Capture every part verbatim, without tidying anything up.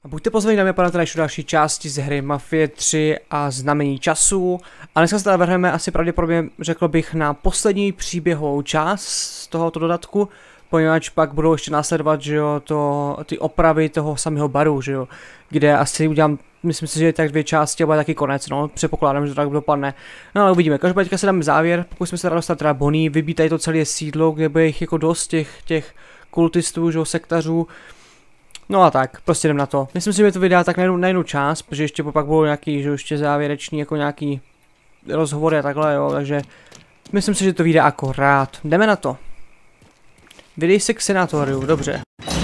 A buďte pozvaní, dámy a pánové, tady další části z hry Mafie tři a Znamení času. A dneska se tady vrhneme asi pravděpodobně, řekl bych, na poslední příběhovou část z tohoto dodatku, poněvadž pak budou ještě následovat, že jo, to, ty opravy toho samého baru, že jo, kde asi udělám, myslím si, že je tak dvě části a bude taky konec, no, předpokládám, že to tak dopadne. No ale uvidíme, každopádně teďka si dáme závěr, pokud jsme se tady dostat teda Bonnie, vybít tady to celé sídlo, kde bude jich jako dost těch, těch kultistů, že jo, sektařů. No a tak, prostě jdem na to. Myslím si, že to vydá tak na jednu, na jednu část, protože ještě pak budou nějaký, že ještě závěrečný, jako nějaký rozhovory a takhle, jo, takže myslím si, že to vyjde akorát. Jdeme na to. Vydej se k senátoriu, dobře.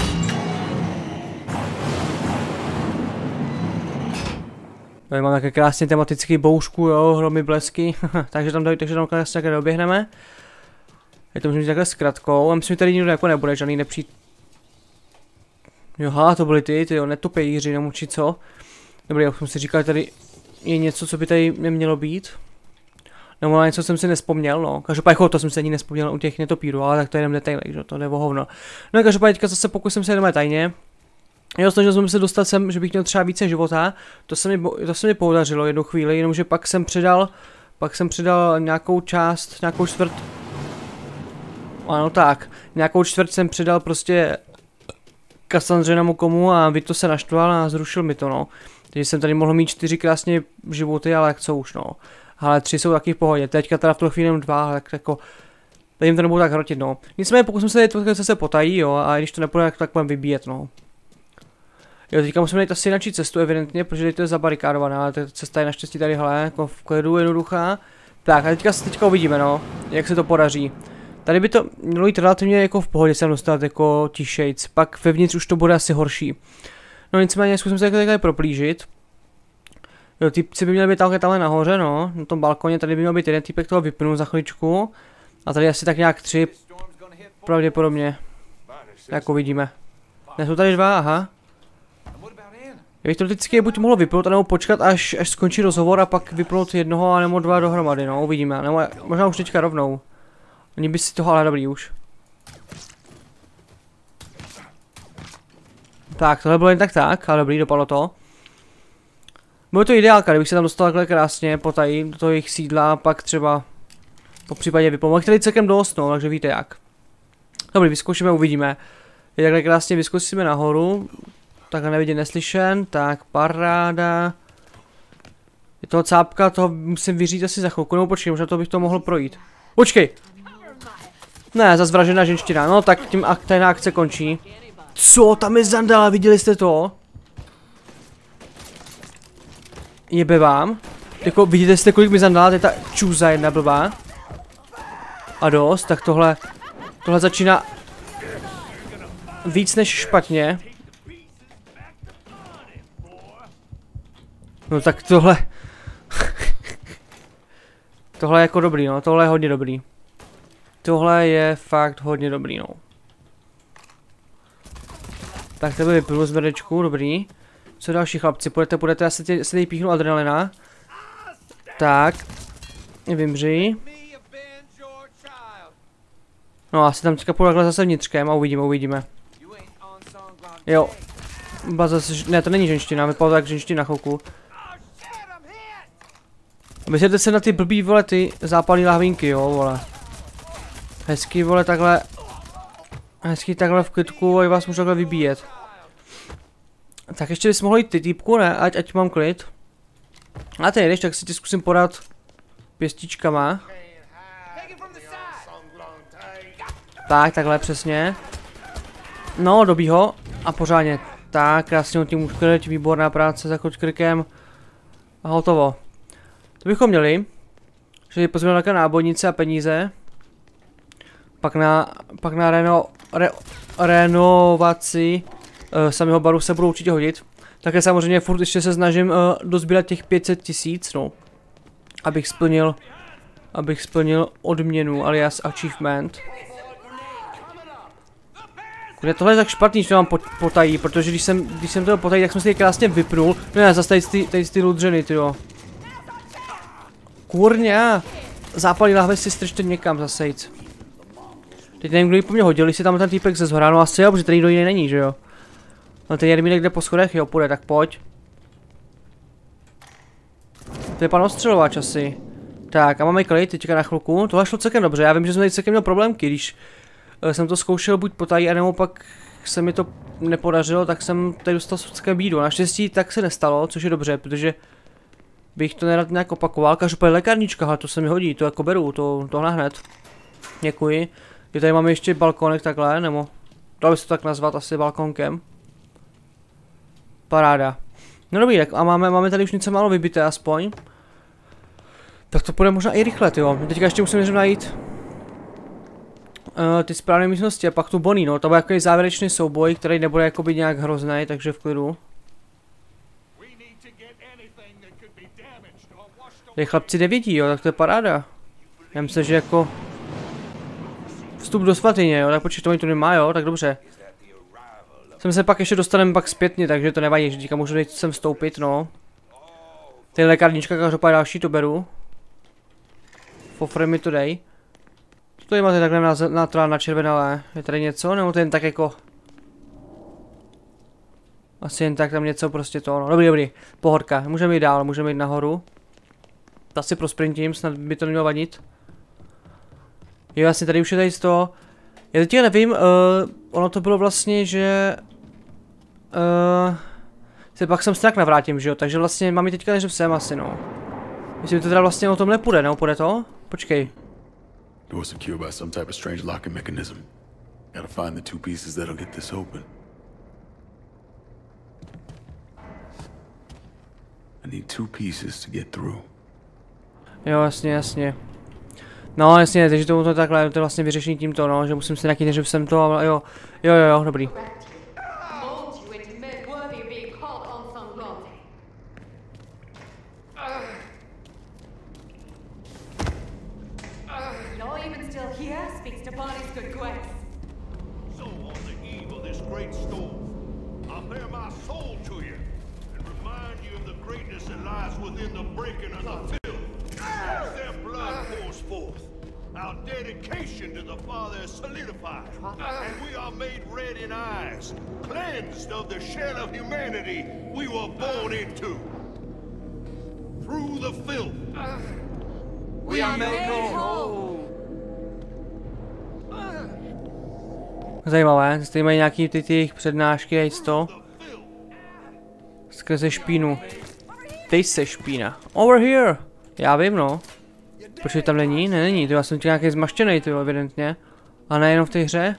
Tady mám také krásně tematický boušku, jo, hromy blesky, takže tam, takže tam krásně také doběhneme. Je to můžeme takhle s kratkou, a myslím, že tady nikdo jako nebude, žádný nepřijít. Joha, to byly ty, ty jo, netopějíři, nebo či co. Dobrý, jak jsem si říkal, tady je něco, co by tady nemělo být. Nebo na něco jsem si nespomněl, no. Každopádně, to jsem se ani nespomněl u těch netopírů, ale tak to je jenom detaily, že to jde o hovno. No a každopádně, teďka zase pokusím se jenom tajně. Jo, snažil jsem se dostat sem, že bych měl třeba více života. To se mi, to se mi podařilo jednu chvíli, jenomže pak jsem přidal, pak jsem přidal nějakou část, nějakou čtvrt. Ano tak, nějakou čtvrt jsem přidal prostě Kassandřinomu komu a Vito se naštval a zrušil mi to, no. Takže jsem tady mohl mít čtyři krásně životy, ale jak co už, no. Ale tři jsou taky v pohodě, teďka teda v tu chvíli jenom dva, tak jako tady jim to nebudu tak hrotit, no. Nicméně pokusím se tady to se potají, jo, a když to nepůjde, tak budeme vybíjet, no. Jo, teďka musíme najít asi jinou cestu, evidentně, protože tady to je zabarikádovaná, ale ta cesta je naštěstí tady, hele, jako v klidu, jednoduchá. Tak a teďka se teďka uvidíme, no, jak se to podaří. Tady by to mělo jít relativně jako v pohodě sem dostat jako tišejc, pak vevnitř už to bude asi horší. No nicméně zkusím se takhle proplížit. Jo, typci by měli být takhle tamhle nahoře, no, na tom balkoně, tady by měl být jeden typek, toho vypnu za chviličku. A tady asi tak nějak tři, pravděpodobně, jako vidíme. Ne, jsou tady dva, aha. Já bych to vždycky buď mohlo vypnout, nebo počkat, až, až skončí rozhovor a pak vypnout jednoho, nebo dva dohromady, no, uvidíme, nebo možná už teďka rovnou. Oni by si toho ale dobrý už. Tak, tohle bylo jen tak tak, ale dobrý, dopadlo to. Bylo to ideálka, kdybych se tam dostal takhle krásně potají do toho jejich sídla a pak třeba po případě vypomohl. Tady celkem dost, no, takže víte jak. Dobrý, vyzkoušíme, uvidíme. Je takhle krásně vyzkoušíme nahoru. Takhle nevidět, neslyšen, tak paráda. Je toho cápka, toho musím vyřít asi za chvilku, no počkej, možná to bych to mohl projít. Počkej! Ne, zase vražená ženština, no tak tím ak tajná akce končí. Co, tam je Zandala, viděli jste to? Jebe vám. Jako vidíte jste, kolik mi Zandala, to je ta čůza jedna blbá. A dost, tak tohle, tohle začíná víc než špatně. No tak tohle. Tohle je jako dobrý, no, tohle je hodně dobrý. Tohle je fakt hodně dobrý, no. Tak tebe vypnu z medečku, dobrý. Co další chlapci, půjdete, půjdete, já se tady píchnu adrenalina. Tak. Vymři. No asi tam teďka půjdu takhle zase vnitřkem a uvidíme, uvidíme. Jo. Zase, ne, to není ženština, vypadá tak ženština chvilku. Myslíte se na ty blbý, vole, ty zápalné lahvinky, jo, vole. Hezky, vole, takhle. Hezky takhle v klidku a vás můžu takhle vybíjet. Tak ještě bys mohl jít ty týpku, ne? Ať, ať mám klid. A ty jedeš, tak si ti zkusím podat pěstičkama. Tak, takhle přesně. No, dobí ho. A pořádně. Tak, krásně tím uškryť, výborná práce za krkem. A hotovo. To bychom měli. Že pozvíme nějaké nábojnice a peníze. Pak na, pak na reno, re, renovaci uh, samého baru se budou určitě hodit. Také samozřejmě furt ještě se snažím uh, dozbírat těch pět set tisíc, no. Abych splnil, abych splnil odměnu, alias achievement. Kde tohle je tak špatný, že to mám potají, protože když jsem, když jsem to potají, tak jsem si je krásně vypnul. No ne, zase tady ty, tady ty ludřeny, tyjo. Kurňa, zápalí lahve si strčte někam zase jít. Teď nevím, kdo ji po mně hodil, jestli tam ten týpek ze zhora, no asi jo, protože tady nikdo jiný není, že jo. No ten Jermínek jde po schodech, jo, půjde, tak pojď. To je pan ostřelovač asi. Tak a máme klid, teďka na chvilku, tohle šlo celkem dobře, já vím, že jsem tady celkem měl problémky, když uh, jsem to zkoušel buď potají, a nebo pak se mi to nepodařilo, tak jsem tady dostal celkem bídu. Naštěstí tak se nestalo, což je dobře, protože bych to nerad nějak opakoval. Každopádně lékárnička, ale to se mi hodí, to jako beru, to, tohle hned. Děkuji. Je tady máme ještě balkonek takhle, nebo dalo by se to tak nazvat asi balkonkem. Paráda. No dobrý, tak a máme, máme tady už něco málo vybité aspoň. Tak to půjde možná i rychle, jo. Teďka ještě musím najít uh, ty správné místnosti a pak tu Bonnie, no. To bude jako závěrečný souboj, který nebude jakoby nějak hrozný, takže v klidu. Tady chlapci nevědí, jo, tak to je paráda. Já myslím, že jako vstup do svatyně, jo, tak počkej, to oni tu nemá, jo, tak dobře. Sem se pak ještě dostaneme pak zpětně, takže to nevadí, že teďka můžu nejít sem vstoupit, no. Tady lékárnička, každopádně další to beru. Fofre mi to dej. Co tady máte takhle na, na, na, na červenalé? Je tady něco, nebo to jen tak jako... Asi jen tak tam něco prostě to, no. Dobrý, dobrý, pohodka, můžeme jít dál, můžeme jít nahoru. To asi prosprintím, snad by to nemělo vadit. Jo, vlastně tady už je tady z toho. Já teď nevím, uh, ono to bylo vlastně, že... Uh, se pak sem strak navrátím, že jo, takže vlastně mám ji teďka než sem asi, no. Myslím, že to teda vlastně o tom nepůjde, no, půjde to? Počkej. Door secured by some type of strange locking mechanism. Gotta find the two pieces that'll get this open. I need two pieces to get through. Jo, jasně, jasně. No, jasně, takže to, to takhle, to je vlastně vyřešení tímto, no, že musím si nakýt, že jsem to, ale jo, jo, jo, jo, dobrý. Our dedication to the Father is solidified, and we are made red in eyes, cleansed of the shell of humanity we were born into. Through the filth, we are made whole. Zajímavé, tady mají nějaký ty, ty jejich přednášky, a to. Skrze špínu. Teď se špína. Over here! Já vím, no. Počkej, tam není? Ne, není, to já jsem tě nějaký zmaštěnej, to evidentně. A nejenom v té hře.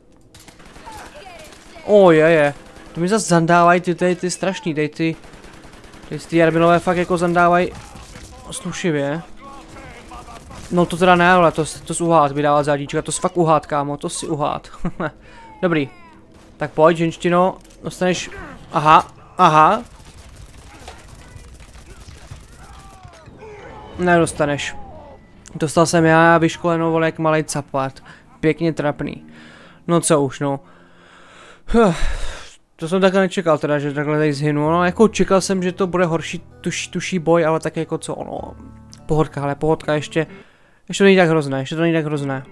O, je, je. To mi zase zandávají ty, ty, ty strašný, ty, ty, ty, ty Jarmilové fakt jako zandávají slušivě. No to teda ne, ale to, to z uhát vydává zádíčka, to s fakt uhát, kámo, to si uhát. Dobrý. Tak pojď, ženštino, dostaneš, aha, aha. Nedostaneš. Dostal jsem já vyškolenou, vole, jak malej capat. Pěkně trapný. No co už, no. Huh. To jsem takhle nečekal teda, že takhle tady zhynu. No jako čekal jsem, že to bude horší tuš, tuší boj, ale tak jako co, no. Pohodka, ale pohodka ještě. Ještě to není tak hrozné, ještě to není tak hrozné.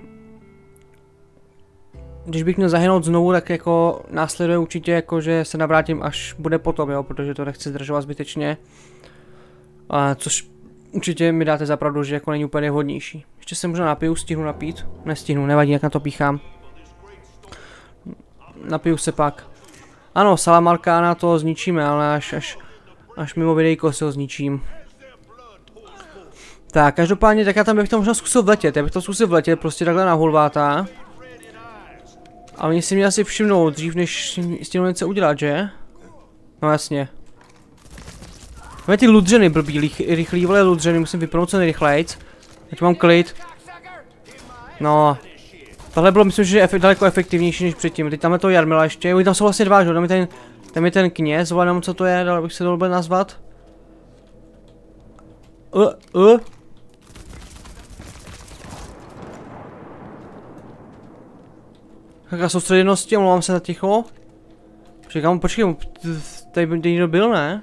Když bych měl zahynout znovu, tak jako následuje určitě jako, že se navrátím až bude potom, jo, protože to nechci zdržovat zbytečně. A což určitě mi dáte za pravdu, že jako není úplně vhodnější. Ještě se možná napiju, stihnu napít. Nestihnu, nevadí, jak na to píchám. Napiju se pak. Ano, Salamarkána to zničíme, ale až, až, až mimo videjko se ho zničím. Tak, každopádně, tak já tam bych to možná zkusil vletět. Já bych to zkusil vletět prostě takhle na hulváta. A oni si mě asi všimnou dřív, než s tím něco udělat, že? No jasně. Máme ty ludřeny blbý, rychlý, vole ludřeny, musím vypnout co nejrychlejc. Teď mám klid. No. Tohle bylo, myslím, že je efe daleko efektivnější než předtím. Teď tam je to Jarmila ještě, oni tam jsou vlastně dva, že? Tam je ten, tam je ten kněz, vole, nevím, co to je, dal bych se to vůbec nazvat. Uh, uh. Jaká soustředěnosti, omlouvám se za ticho. Počkej, počkej, tady by někdo byl, ne?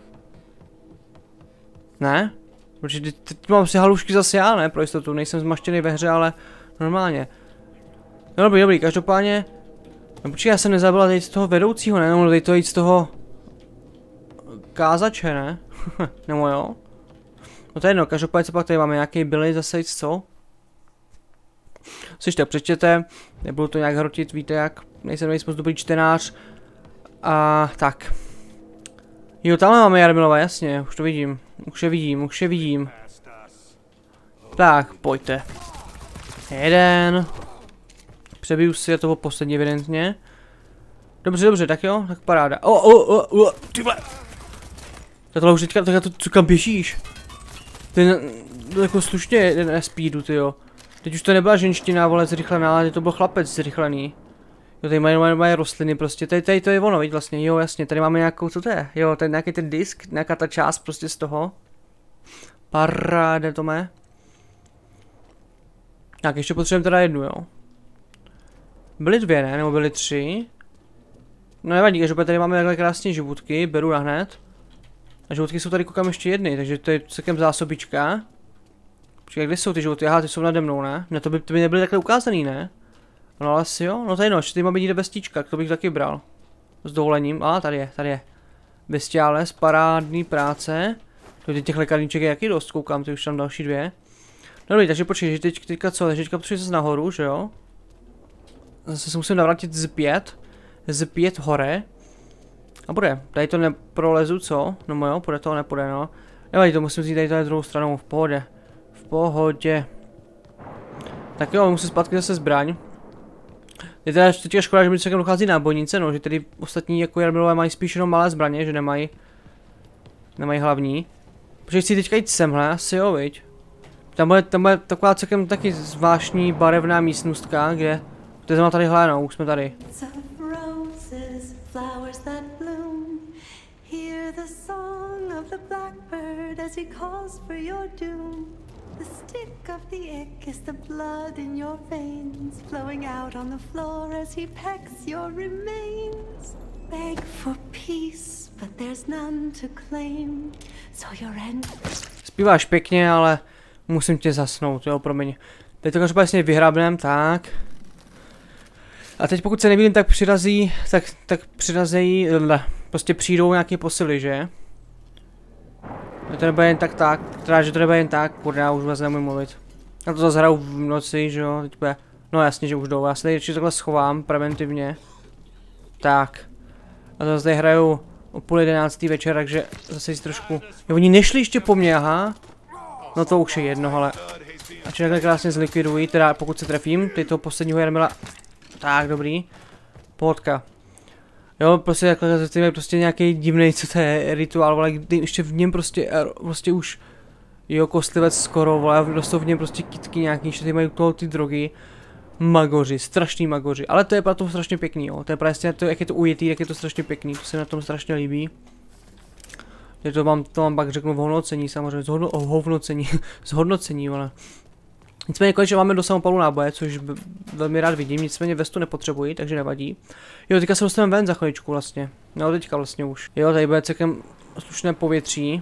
Ne? Protože teď mám si halušky zase já, ne? Pro jistotu, nejsem zmaštěný ve hře, ale normálně. No dobrý, dobrý, každopádně No počkej, já jsem nezabila teď z toho vedoucího, ne? No teď to jít z toho... Kázače, ne? Nebo jo? No to je jedno, každopádně co pak tady máme, nějaký Billy zase jít, co? Což to přečtěte, nebudu to nějak hrotit, víte jak, nejsem nejsem moc dobrý čtenář. A tak. Jo, tamhle máme Jarmilova, jasně, už to vidím, už je vidím, už je vidím. Tak, pojďte. Jeden. Přebiju si, je to poslední evidentně. Dobře, dobře, tak jo, tak paráda. O, o, o, o, ty vole. Tak tohle už teďka, tak to, co kam běžíš? Ten, jako slušně na speedu, tyjo. Teď už to nebyla ženština, vole, zrychlená, ale to byl chlapec zrychlený. Jo, tady mají, mají, mají rostliny prostě, tady, tady to je ono, viď vlastně, jo, jasně, tady máme nějakou, co to je? Jo, tady nějaký ten disk, nějaká ta část prostě z toho. Paráda to mé. Tak, ještě potřebujeme teda jednu, jo. Byly dvě, ne? Nebo byly tři? No nevadí, že tady máme takhle krásně živutky, beru na hned. A životky jsou tady, koukám, ještě jedny, takže to je celkem zásobička. Počkej, kde jsou ty životy? Aha, ty jsou nade mnou, ne? Ne, to by, to by nebyly takhle ukázaný, ne? No ale asi jo, no tady no, ještě tady má být bestíčka, to bych taky bral. S dovolením, a tady je, tady je. Bestiales, parádní práce. To těch lékárníček je jaký dost, koukám, ty už tam další dvě. No dobrý, takže počkej, že teď, teďka co, takže teďka potřebuji zase nahoru, že jo? Zase se musím navrátit z pět, z pět hore. A bude, tady to neprolezu, co? No jo, půjde to, nepůjde, no. Nevadí, to musím jít tady tady druhou stranou, v pohodě. V pohodě. Tak jo, musím zpátky zase zbraň. Je teda teďka škoda, že mi celkem dochází nábojnice, no, že tedy ostatní jako Jarmilové mají spíš jenom malé zbraně, že nemají... Nemají hlavní. Protože chci teďka jít semhle, asi jo, viď? Tam bude, tam bude taková celkem taky zvláštní barevná místnostka, kde... To je tady hlénou, už jsme tady. Flowers that bloom, hear the song of the blackbird as he calls for your doom. The stick of the ick is the blood in your veins, flowing out on the floor as he pecks your remains. Beg for peace, but there's none to claim, so your end... Zpíváš pěkně, ale musím tě zasnout, jo, promiň. Teď to každopádně vyhrabnem, tak... A teď pokud se nevidím, tak přirazí, tak, tak přirazejí, prostě přijdou nějaké posily, že? Že to nebude jen tak tak, teda, že to nebude jen tak, kurde, já už vůbec nemůžu mluvit. Já to zase hraju v noci, že jo, teď bude, no jasně, že už jdou, já se tady takhle schovám, preventivně. Tak. A zase tady hraju o půl jedenáctý večer, takže zase si trošku, jo, oni nešli ještě po mně, aha. No to už je jedno, ale. A či takhle krásně zlikvidují, teda pokud se trefím, teď toho posledního Jarmila. Tak, dobrý. Pohodka. Jo, prostě takhle je prostě nějaký divný, co to je, rituál, ale kdy ještě v něm prostě, prostě už, jo, kostlivec skoro, vole, dostou v něm prostě kytky nějaký, ještě tady mají toho ty drogy. Magoři, strašný magoři, ale to je pro to strašně pěkný, jo, to je prostě, to, jak je to ujetý, jak je to strašně pěkný, to se na tom strašně líbí. Je to mám, to mám pak řeknu v hodnocení, samozřejmě, zhodno, oh, hovnocení, zhodnocení, ale. Nicméně konečně máme do samopalu náboje, což velmi rád vidím, nicméně vestu nepotřebuji, takže nevadí. Jo, teďka se dostaneme ven za chviličku vlastně. No, teďka vlastně už. Jo, tady bude celkem slušné povětří.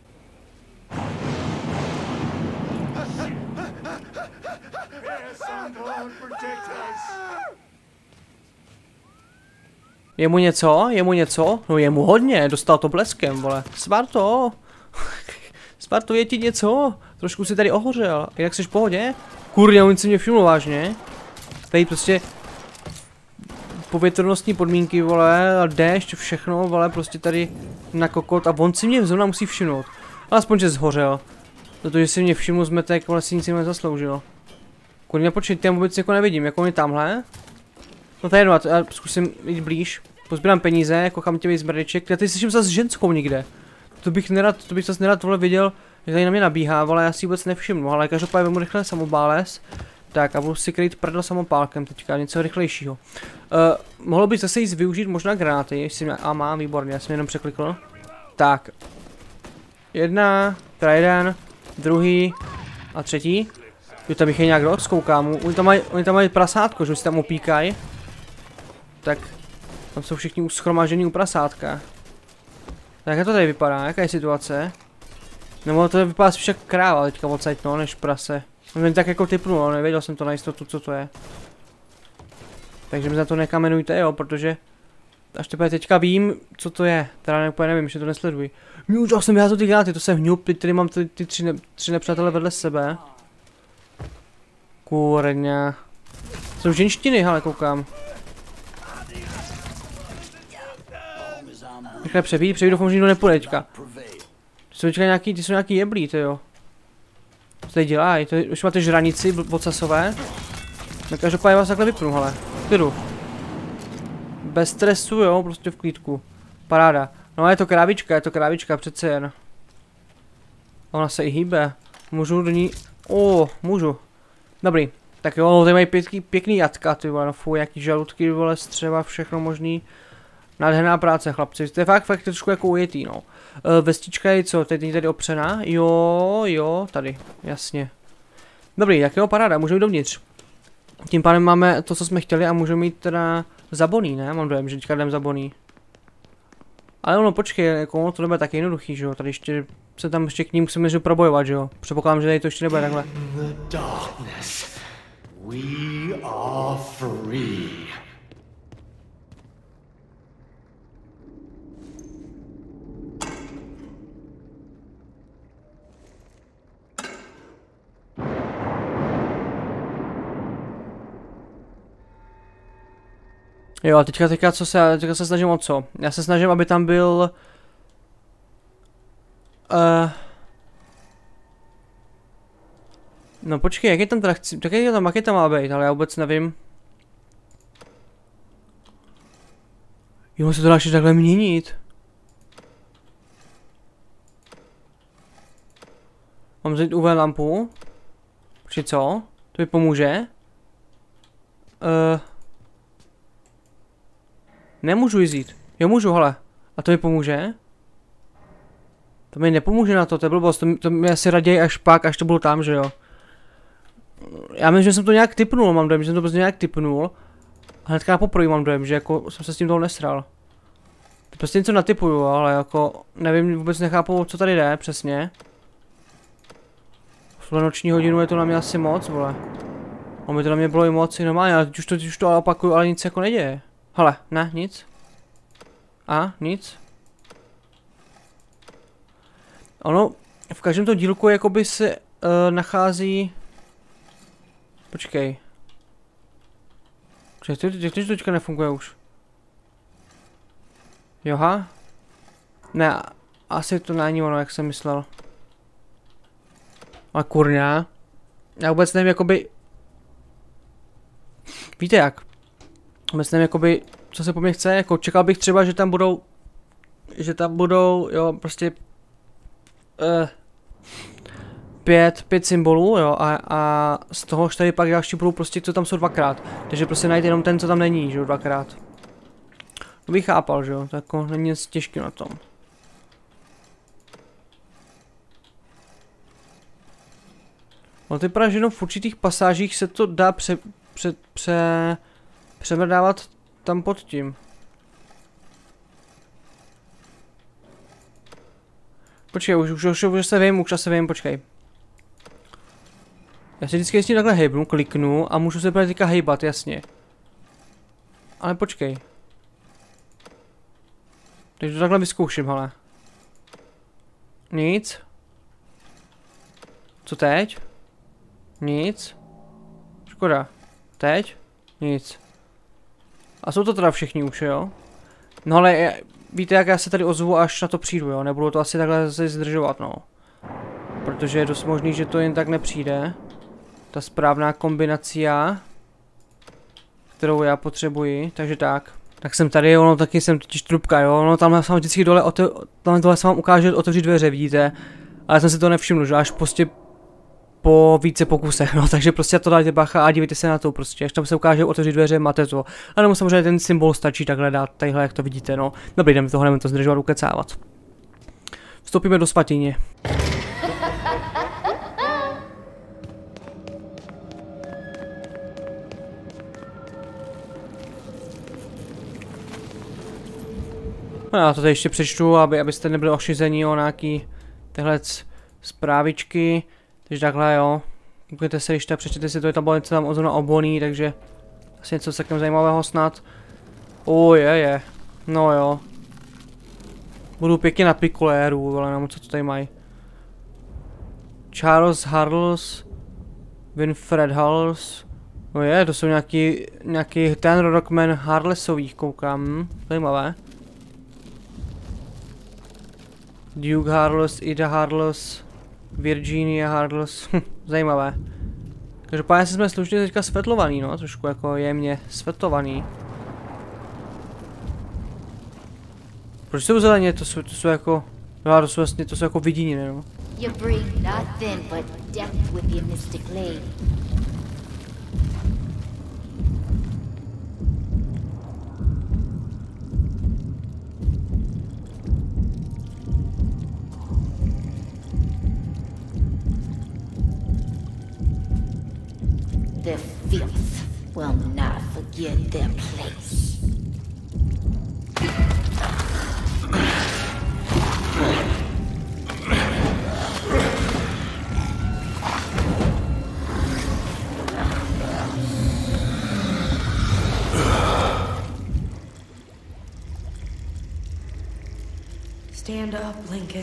Je mu něco? Je mu něco? No je mu hodně, dostal to bleskem, vole. Svarto! Svarto, je ti něco? Trošku si tady ohořel, jinak jsi v pohodě? Kurňa, on si mě všiml vážně. Tady prostě povětrnostní podmínky, vole, a déšť, všechno, vole, prostě tady na kokot a on si mě zrovna musí všimnout. Alespoň, že zhořel. Protože si mě všiml zmetek, vole, si nic jim nezasloužil. Kurňa, počkej, já vůbec jako nevidím, jako on je tamhle. No to je jedno, já zkusím jít blíž. Pozbírám peníze, jako chamtivý zmrdeček. Já tady slyším zase ženskou někde. To bych nerad, to bych zase nerad, vole, viděl. Že tady na mě nabíhá, ale já si vůbec nevšimnu, ale každopádně vemu rychle samopáles. Tak a budu si kryt prdel samopálkem teďka, něco rychlejšího. Uh, mohlo bych zase jít využít možná granáty, jestli mě, a mám, výborně, já jsem jenom překlikl. Tak. Jedna, teda jeden, druhý a třetí. Jo, tam jich je nějak dost, koukám, oni tam mají, oni tam mají prasátko, že si tam opíkají. Tak, tam jsou všichni uschromáždění u prasátka. Tak jak to tady vypadá, jaká je situace? Nebo to vypadá spíš jak kráva teďka odsaď, no, než prase. Jen tak jako typnu, no, nevěděl jsem to na jistotu, co to je. Takže mi za to nekamenujte, jo, protože až teprve teďka vím, co to je. Teda úplně nevím, že to nesleduji. Už jsem vyházel ty gráty, to jsem hňup, teď tady mám ty, ty tři, ne, tři nepřátelé vedle sebe. Kurňa. Jsou ženštiny, hele, koukám. Rychle přebít, přebít, doufám, že nikdo nepůjde teďka. Ty jsou teďka nějaký, ty jsou nějaký jeblí, ty jo. Co tady dělají? To je, už máte žranici vocasové. No každopádně vás takhle vypnu, hele. Klidu. Bez stresu, jo, prostě v klídku. Paráda. No je to krávička, je to krávička, přece jen. Ona se i hýbe. Můžu do ní... O, můžu. Dobrý. Tak jo, no, tady mají pěkný, pěkný jatka, ty vole, no fuj, jaký žaludky, vole, střeva, všechno možný. Nádherná práce, chlapci. To je fakt, fakt trošku jako ujetý, no. E, vestička je co, teď není tady opřená? Jo, jo, tady, jasně. Dobrý, tak jo, paráda, můžeme jít dovnitř. Tím pádem máme to, co jsme chtěli a můžeme mít teda zaboný, ne? Mám dojem, že teďka jdem zaboný. Ale ono, počkej, jako ono to nebude tak jednoduchý, že jo? Tady ještě se tam ještě k ním musíme že probojovat, že jo? Předpokládám, že tady to ještě nebude takhle. We are free. Jo, a teďka, teďka, co se, teďka se snažím o co? Já se snažím, aby tam byl... Uh, no počkej, jak je tam teda chci, tak jak je tam, jak je tam má být, ale já vůbec nevím. Jo, se to dá ještě takhle měnit. Mám vzít U V lampu. Počkej, co? To mi pomůže? Uh, Nemůžu jít. Jo, můžu, hele. A to mi pomůže? To mi nepomůže na to, to je blbost. To, to mi asi raději až pak, až to bylo tam, že jo. Já myslím, že jsem to nějak tipnul, mám dojem, že jsem to prostě nějak tipnul. A hnedka poprvé mám dojem, že jako jsem se s tím toho nesral. To prostě něco natipuju, ale jako nevím, vůbec nechápu, co tady jde, přesně. V noční hodinu je to na mě asi moc, vole. A mi to na mě bylo i moc, i normálně, ale teď už to, teď už to ale opakuju, ale nic jako neděje. Hele, ne, nic. A, nic. Ono, v každém tom dílku jakoby se uh, nachází... Počkej. Počkej, jak to, to teďka nefunguje už? Joha? Ne, asi to není ono, jak jsem myslel. Ale kurňa. Já vůbec nevím, jakoby... Víte jak? Vůbec nevím, jakoby, co se po mně chce, jako čekal bych třeba, že tam budou, že tam budou, jo, prostě, uh, pět, pět symbolů, jo, a, a z toho tady pak další budou prostě, co tam jsou dvakrát, takže prostě najít jenom ten, co tam není, že jo, dvakrát. To bych chápal, že jo, tak jako není nic těžký na tom. No ty vypadá, že jenom v určitých pasážích se to dá pře, pře, pře přemrdávat tam pod tím. Počkej, už, už, už, už se vím, už se vím, počkej. Já si vždycky jestli takhle hejbnu, kliknu a můžu se teďka hejbat, jasně. Ale počkej. Takže to takhle vyzkouším, hele. Nic. Co teď? Nic. Škoda. Teď? Nic. A jsou to teda všichni už, jo? No ale je, víte, jak já se tady ozvu, až na to přijdu, jo? Nebudu to asi takhle se zdržovat, no. Protože je dost možný, že to jen tak nepřijde. Ta správná kombinace, kterou já potřebuji, takže tak. Tak jsem tady, ono taky jsem totiž trubka, jo? No tam jsem vždycky dole, tam dole se vám ukáže otevřít dveře, vidíte? Ale jsem si to nevšiml, že až prostě po více pokusech, no, takže prostě to dajte bacha a dívejte se na to prostě, až tam se ukáže otevřít dveře, máte to. A nebo samozřejmě ten symbol stačí takhle dát, tadyhle, jak to vidíte, no. Dobrý, jdeme toho, jdeme to zdržovat, ukecávat. Vstoupíme do svatyně. No, já to tady ještě přečtu, aby, abyste nebyli ošizení o nějaký tyhle zprávičky. Takže takhle jo, koukněte se, když tak přečtěte si to, je tam bylo něco tam ozona oboný, takže Asi něco celkem zajímavého snad. O je, je. No jo. Budu pěkně na pikoléru, ale nevím, co to tady mají. Charles Harles. Winfred Harles. No je, to jsou nějaký, nějaký ten Rockman Harlesových, koukám. Hm, zajímavé. Duke Harles, Ida Harles, Virginia Harles. Hm, zajímavé. Každopádně jsme slušně teďka světlovaný, no, trošku jako jemně světlovaný. Proč jsou zeleně? To jsou, to jsou jako, no, to jsou vlastně, to jsou jako vidiny, no. You bring nothing but death with your mystic blade. The filth will not forget their place. Stand up, Lincoln.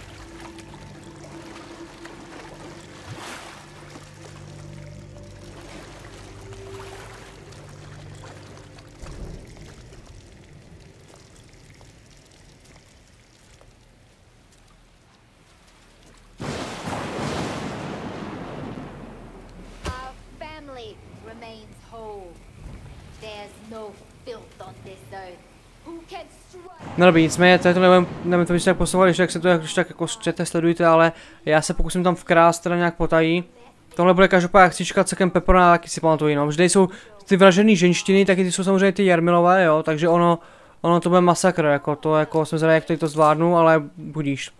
Remains whole. There's no filth on this earth. Who can strike? No dobrý, nicméně, tady to nevím, nevím to, když tak poslouchali, když tak se to když tak jako čete, sledujte, ale já se pokusím tam vkrást teda nějak potají. Tohle bude každopádně akcička celkem Pepperona, taky si pamatuju, no. Vždy jsou ty vražený ženštiny, taky ty jsou samozřejmě ty Jarmilové, jo, takže ono, ono to bude masakr, jako to, jako jsem zvědavý, jak to, to zvládnu, ale budíš.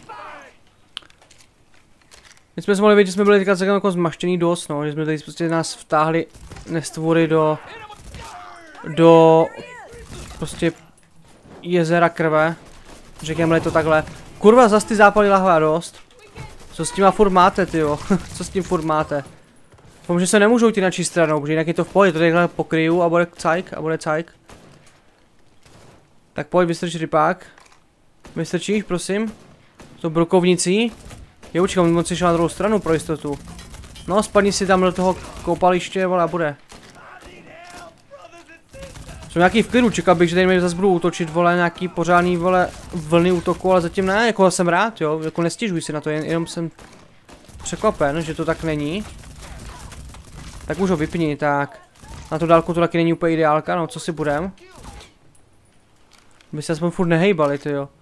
My jsme si mohli vědět, že jsme byli teďka celkem jako zmaštěný dost, no, že jsme tady prostě nás vtáhli nestvory do, do, prostě jezera krve, řekněme to takhle. Kurva, zas ty zápaly lahva dost. Co s tím a furt máte, tyjo, co s tím furt máte? Doufám, že se nemůžou ty načí stranou, protože jinak je to v pohodě, to takhle pokryju a bude cajk, a bude cajk. Tak pojď, vystrč rypák. Vystrčíš, prosím. To brokovnicí. Jo, učkám, moc šel na druhou stranu pro jistotu. No, spadni si tam do toho koupaliště, vole, a bude. Jsou nějaký v klidu, čekal bych, že tady mě zase budu útočit, vole, nějaký pořádný, vole, vlny útoku, ale zatím ne, jako jsem rád, jo, jako nestěžuji si na to, jen, jenom jsem překvapen, že to tak není. Tak už ho vypni, tak. Na tu dálku to taky není úplně ideálka, no, co si budem. By se aspoň furt nehejbali, ty jo.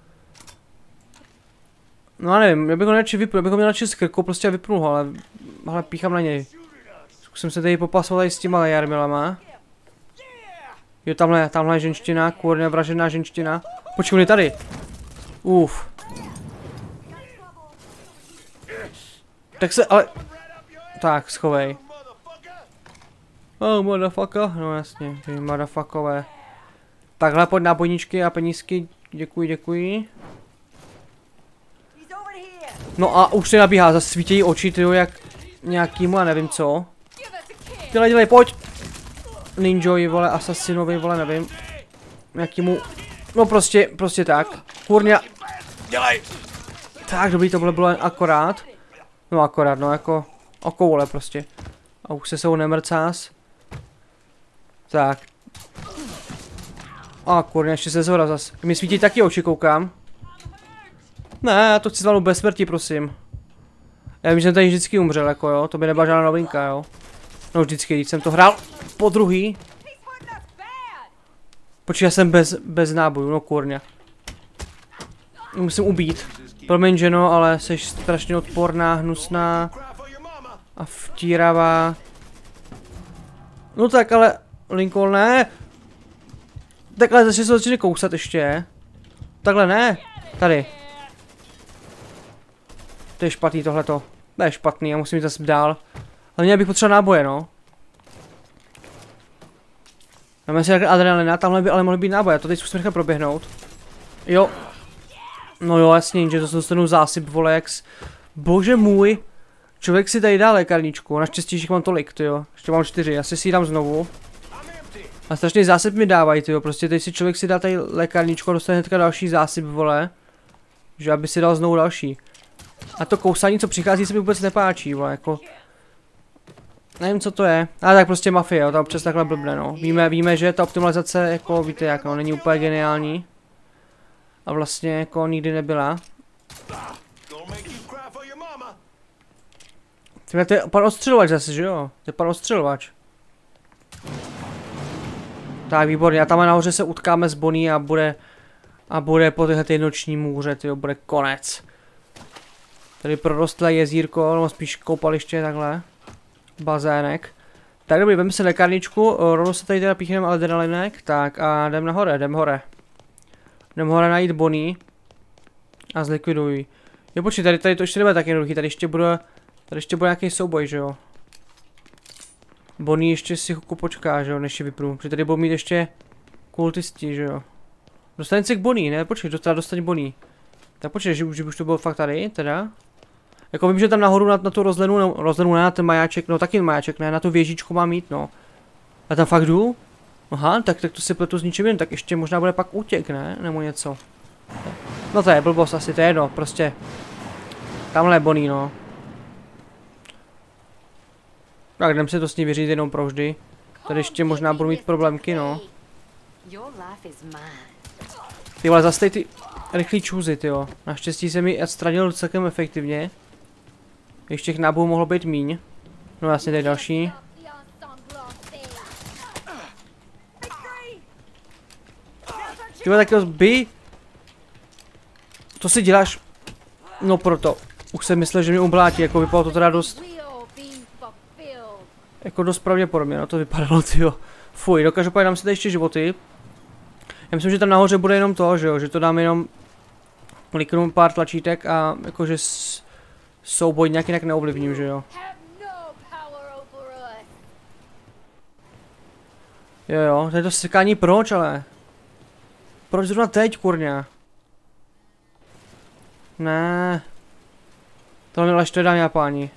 No já nevím, já bych ho radši vypnul, já bych ho měl radši z krku, prostě vypnul ho, ale, ale píchám na něj. Zkusím se tady popasovat tady s těma jarmilama. Jo, tamhle, tamhle je ženština, kurně vražená ženština. Počkej, on je tady. Uf. Tak se, ale... Tak, schovej. Oh, motherfucker, no jasně, ty motherfuckové. Takhle, pojď na bojničky a penízky, děkuji, děkuji. No a už se nabíhá, zase svítějí oči, tyjo, jak nějakýmu, já nevím co. Dělej, dělej, pojď! Ninjoji, vole, asasinovi, vole, nevím. Nějakýmu, no prostě, prostě tak. Kurňa, dělej! Tak, dobrý, to bylo, bylo akorát. No akorát, no jako, okoule prostě. A už se sebou nemrcás. Tak. A kurňa, ještě se zhora zas. Mi svítí taky oči, koukám. Ne, já to chci zvládnout bez smrti, prosím. Já vím, že jsem tady vždycky umřel, jako jo, to by nebyla žádná novinka, jo. No vždycky, když jsem to hrál po druhý. Počkej, já jsem bez, bez nábojů, no kurňa. Musím ubít. Promiň, ženo, ale jsi strašně odporná, hnusná. A vtíravá. No tak, ale, Lincoln, ne. Takhle zase se začne kousat ještě. Takhle ne. Tady. To je špatný tohleto. To je špatný, já musím jít zase dál. Ale mě bych potřeboval náboje, no. Máme si takhle adrenalina, tamhle by ale mohly být náboje, to teď zkusím nechat proběhnout. Jo. No jo, jasně, že to dostanu zásyp, vole, jak s... Bože můj. Člověk si tady dá lékárničku, naštěstí, že mám tolik, tyjo. Ještě mám čtyři, asi si ji dám znovu. A strašný zásyp mi dávají, tyjo, prostě teď si člověk si dá tady lékárničku a dostane hnedka další zásyp, vole. Že aby si dal znovu další. A to kousání, co přichází, se mi vůbec nepáčí, vole, jako. Nevím, co to je, ale tak prostě mafie, jo, ta občas takhle blbne, no. Víme, víme, že ta optimalizace, jako, víte jak, no, není úplně geniální. A vlastně, jako, nikdy nebyla. Tyhle, to je pan ostřelovač zase, že jo? To je pan ostřelovač. Tak, výborně, a tam nahoře se utkáme s Bonnie a bude... A bude po tyhle ty noční můře, tyjo, bude konec. Tady prorostlé jezírko, nebo spíš koupaliště, takhle. Bazének. Tak dobrý, vem si lékárničku, rovnou se tady teda píchneme adrenalinek, tak a jdem nahoře, jdem hore. Jdem hore najít Bonnie. A zlikviduj. Jo počkej, tady, tady to ještě nebude tak jednoduchý, tady ještě bude, tady ještě bude nějaký souboj, že jo. Bonnie ještě si chvilku počká, že jo, než ji vypnu, protože tady budou mít ještě kultisti, že jo. Dostaň se k Bonnie, ne, počkej, dostat, dostaň Bonnie. Tak počkej, že, že už to bylo fakt tady, teda. Jako vím, že tam nahoru na, na tu rozlenu, no, rozlenu ne, na ten majáček, no taky majáček, ne, na tu věžičku mám mít, no. A tam fakt jdu? Aha, tak, tak to si pletu s ničím jiným, tak ještě možná bude pak útěk, ne, nebo něco. No to je blbost asi, to je jedno, prostě. Tamhle je Bonnie, no. Tak jdem si to s ní vyřídit jenom provždy. Tady ještě možná budu mít problémky, no. Ty vole, zase ty rychlý čůzy, tyjo. Naštěstí se mi odstranil celkem efektivně. Ještě těch nábojů mohlo být míň. No jasně, tady další. Ty vole, taky by. To si děláš. No proto. Už jsem myslel, že mě ublátí, jako vypadalo to teda dost. Jako dost pravděpodobně, no to vypadalo, tyjo. Fuj, no každopádně dám si tady ještě životy. Já myslím, že tam nahoře bude jenom to, že jo, že to dám jenom kliknu pár tlačítek a jakože souboj nějak jinak neovlivním, že jo. Jo jo, tady to sekání proč ale? Proč zrovna teď, kurňa? Ne. Tohle mi ležte, dámy a páni.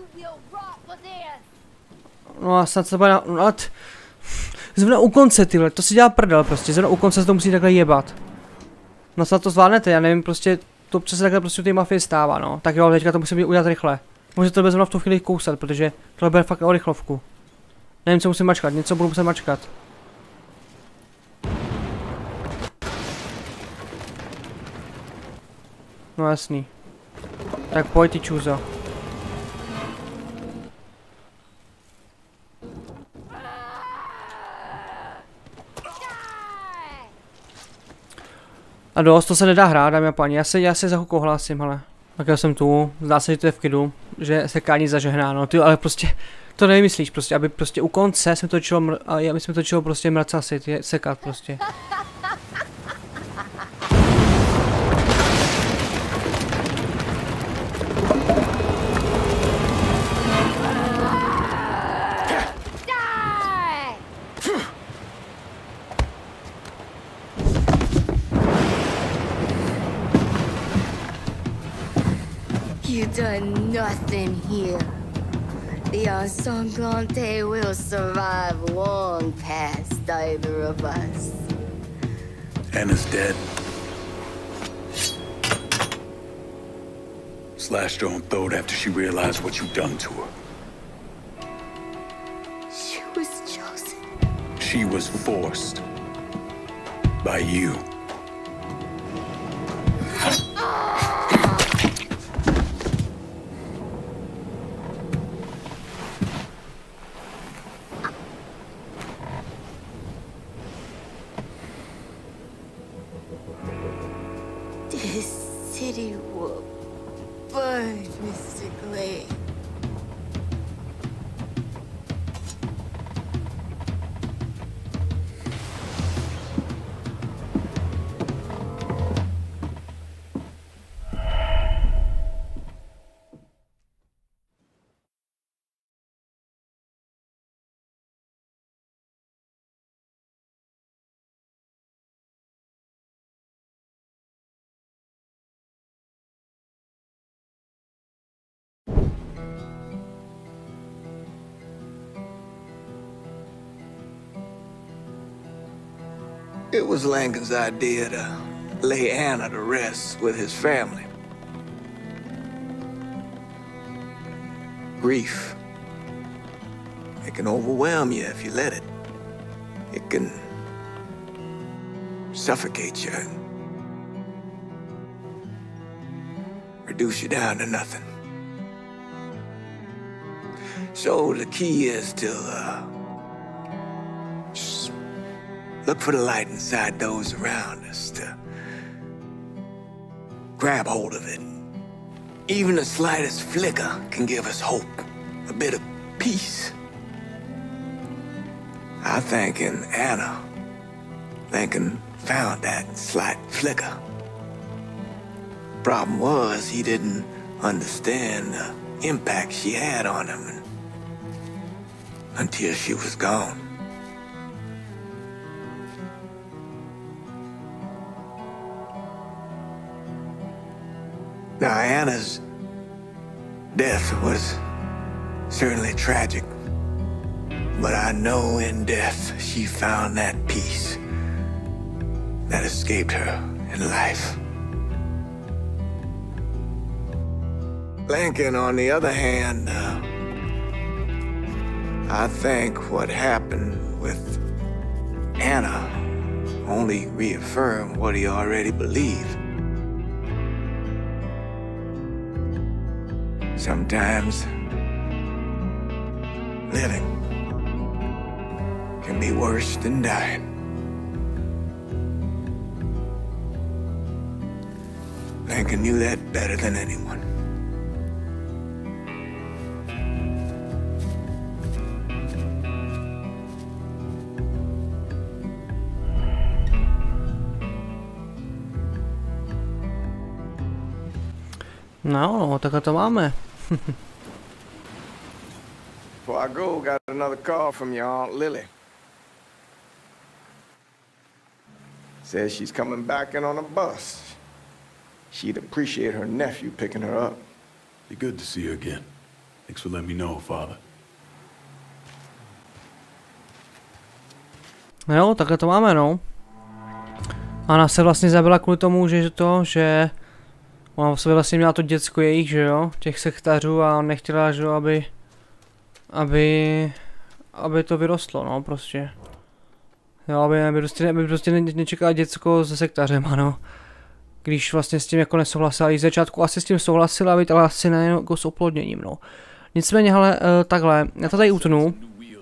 No a snad se bude na... No, zrovna u konce, tyhle, to si dělá prdel prostě, zrovna u konce se to musí takhle jebat. No snad to zvládnete, já nevím, prostě, to přesně takhle prostě u té mafie stává, no. Tak jo, teďka to musím udělat rychle. Může to zrovna v tu chvíli kousat, protože tohle bude fakt o rychlovku. Nevím, co musím mačkat, něco budu muset mačkat. No jasný. Tak pojď ty čůzo. A dost, to se nedá hrát, dámy a páni, já se, já se za chvilku hlásím, hele. Tak já jsem tu, zdá se, že to je v klidu, že sekání zažehnáno, ty, ale prostě, to nevymyslíš prostě, aby prostě u konce jsme točilo, mr a my jsme točilo prostě mrcasit, je sekat prostě. You've done nothing here. The Ensanglante will survive long past either of us. Anna's dead. Slashed her own throat after she realized what you'd done to her. She was chosen. She was forced. By you. This city will burn mystically. It was Lankin's idea to lay Anna to rest with his family. Grief. It can overwhelm you if you let it. It can suffocate you. Reduce you down to nothing. So the key is to uh, just look for the light inside those around us, to grab hold of it. Even the slightest flicker can give us hope, a bit of peace. I think in Anna, Lincoln found that slight flicker. Problem was, he didn't understand the impact she had on him until she was gone. Now, Anna's death was certainly tragic, but I know in death she found that peace that escaped her in life. Lincoln, on the other hand, uh, I think what happened with Anna only reaffirmed what he already believed. Sometimes living can be worse than dying. Lincoln knew that better than anyone. No, no, takhle to máme. Before I go, got another call from your Aunt Lily. Says she's coming back in on a bus. She'd appreciate her nephew picking her up. Be good to see you again. Thanks for letting me know, Father. Jo, takhle to máme, no. Anna se vlastně zabila kvůli tomu, že to, že ona v sobě vlastně měla to děcko jejich, že jo, těch sektařů a nechtěla, že jo, aby, aby, aby to vyrostlo, no, prostě. Jo, aby, aby prostě, aby prostě ne, nečekala děcko se sektařem, ano. Když vlastně s tím jako nesouhlasila, i z začátku asi s tím souhlasila, ale asi ne jako s oplodněním, no. Nicméně, hele, uh, takhle, já to tady utnu.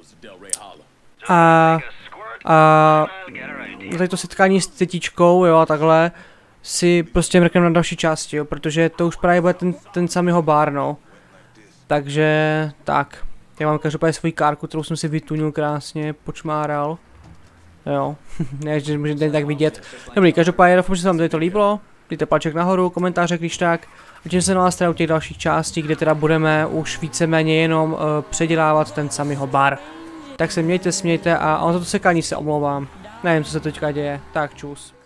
A, a tady to setkání s tetičkou, jo, a takhle si prostě mrknem na další části, jo, protože to už právě bude ten, ten samýho bar, no. Takže, tak. Já mám každopádně svoji kárku, kterou jsem si vytunil krásně, počmáral. Jo, ne, že můžete tak vidět. Dobrý, každopádně doufám, že se vám tady to líbilo. Dejte palček nahoru, komentáře, když tak. A tím se na vás teda u těch dalších částí, kde teda budeme už víceméně jenom uh, předělávat ten samýho bar. Tak se mějte, smějte a on za to sekání se omlouvám. Nevím, co se teďka děje. Tak čus.